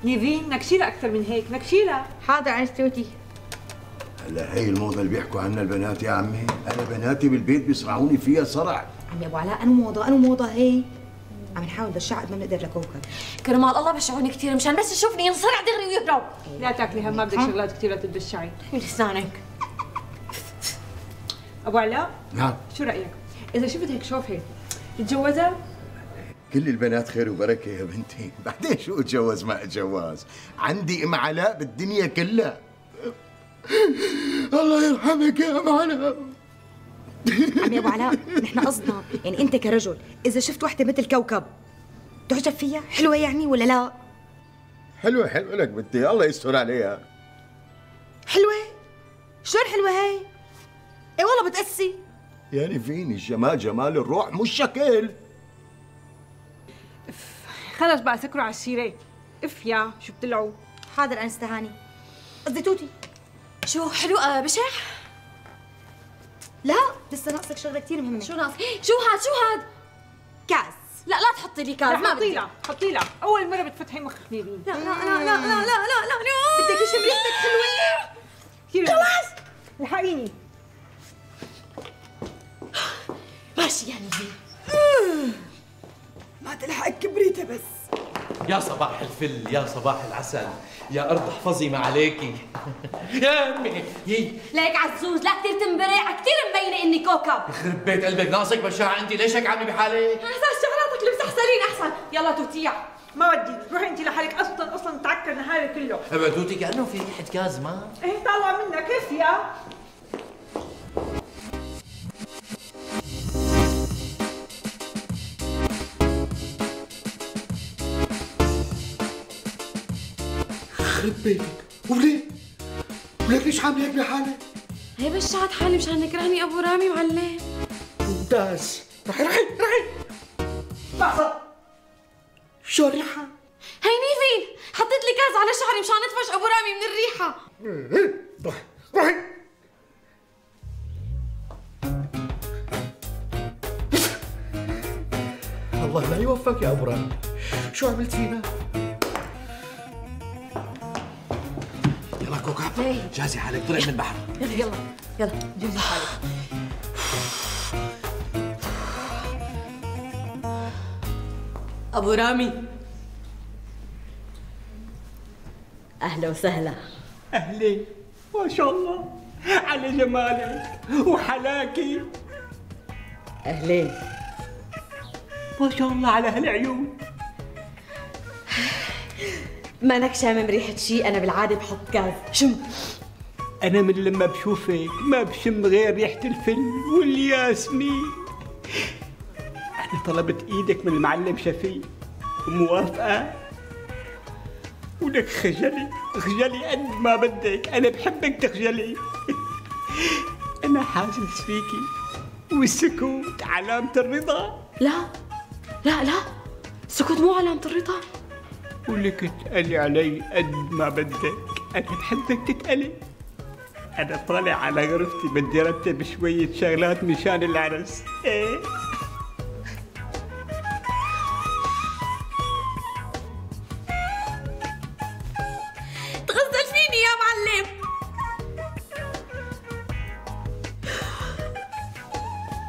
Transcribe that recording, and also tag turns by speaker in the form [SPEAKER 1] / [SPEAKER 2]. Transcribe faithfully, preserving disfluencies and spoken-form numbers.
[SPEAKER 1] نيفين نكشيلها اكثر من هيك، نكشيلها.
[SPEAKER 2] حاضر عنستوتي.
[SPEAKER 3] هلا هي الموضه اللي بيحكوا عنها البنات يا عمي، انا بناتي بالبيت بيصرعوني فيها صرع.
[SPEAKER 2] عمي ابو علاء انو موضه انو موضه هي؟ عم نحاول نرجع قد ما بنقدر لكوكب.
[SPEAKER 4] كرمال الله بشعوني كثير مشان بس يشوفني ينصرع دغري ويهرب.
[SPEAKER 1] لا تاكلي هم، ما بدك شغلات كثير لتتبشعي.
[SPEAKER 4] لسانك.
[SPEAKER 1] ابو علاء.
[SPEAKER 3] نعم.
[SPEAKER 1] شو رايك اذا شفت هيك شوفه تتجوزها؟
[SPEAKER 3] كل البنات خير وبركه يا بنتي، بعدين شو اتجوز ما اتجوز، عندي ام علاء بالدنيا كلها. الله يرحمك يا ام علاء.
[SPEAKER 2] عمي ابو علاء نحن قصدنا يعني انت كرجل اذا شفت وحده مثل كوكب تعجب فيها، حلوه يعني ولا لا؟
[SPEAKER 3] حلوه حلوه لك بنتي، الله يستر عليها.
[SPEAKER 2] حلوه؟ شلون حلوه هي؟ اي والله بتقسي.
[SPEAKER 3] يعني فيني الجمال جمال الروح مش شكل.
[SPEAKER 1] خلص بقى سكروا على السيره. اف يا شو بتلعوا.
[SPEAKER 2] حاضر انسة هاني، قصدي توتي.
[SPEAKER 4] شو حلو آه بشع؟
[SPEAKER 2] لا لسه ناقصك شغله كثير مهمه.
[SPEAKER 4] شو ناقص؟ شو هاد شو هاد؟
[SPEAKER 2] كاس.
[SPEAKER 4] لا لا تحطي لي كاز، ما
[SPEAKER 1] حطي
[SPEAKER 4] بدي.
[SPEAKER 1] لها حطي لها، اول مره بتفتحي مخك نيفين.
[SPEAKER 2] لا لا لا لا لا لا لا لا بدك اشم ريحتك حلوه
[SPEAKER 1] كثير. خلاص الحقيني.
[SPEAKER 4] ماشي يعني زين.
[SPEAKER 2] ما تلحق كبريتها بس.
[SPEAKER 5] يا صباح الفل، يا صباح العسل، يا أرض احفظي ما عليكي. يا أمي يي
[SPEAKER 4] ليك عزوز لا كثير تنبرع، كثير مبينة إني كوكب.
[SPEAKER 5] يخرب بيت قلبك، ناقصك بشاعة أنت، ليش هيك عاملة بحالك؟
[SPEAKER 4] أحسن شغلاتك اللي مستحسنين أحسن، يلا توتيع.
[SPEAKER 1] ما بدي، روحي انت لحالك، اصلا اصلا تعكر نهاري كله.
[SPEAKER 5] ابعدوتي كأنه في ريحة كاز ما؟
[SPEAKER 1] ايه طالعه منك كيف يا؟
[SPEAKER 5] يخرب بيتك، وليه؟ وليك ليش عاملة هيك بحالك؟
[SPEAKER 4] هي بشعت حالي مشان نكرهني أبو رامي معلم.
[SPEAKER 5] ممتاز، رحي رحي رحي. لحظة، شو الريحة؟
[SPEAKER 4] هي نيفين، حطيت لي كاز على شعري مشان نطفش أبو رامي من الريحة.
[SPEAKER 5] روحي روحي. الله لا يوفقك يا أبو رامي، شو عملت فينا؟ يلا كوكب، جهزي حالك، طلع من البحر.
[SPEAKER 4] يلا يلا يلا جهزي حالك. أبو رامي. أهلا وسهلا.
[SPEAKER 6] أهلين، ما شاء الله على جمالك وحلاكي.
[SPEAKER 4] أهلين.
[SPEAKER 6] ما شاء الله على هالعيون.
[SPEAKER 4] مانك شامم ريحة شيء، أنا بالعادة بحط كاز، شم.
[SPEAKER 6] أنا من لما بشوفك ما بشم غير ريحة الفل والياسمين. أنا طلبت إيدك من المعلم شفيق وموافقة؟ ولك خجلي خجلي قد ما بدك، أنا بحبك تخجلي. أنا حاسس فيكي والسكوت علامة الرضا.
[SPEAKER 4] لا لا لا، سكوت مو علامة الرضا.
[SPEAKER 6] ولك تقلي علي قد ما بدك، أنا بحبك تتقلي. أنا طالع على غرفتي بدي رتب شوية شغلات مشان العرس. إيه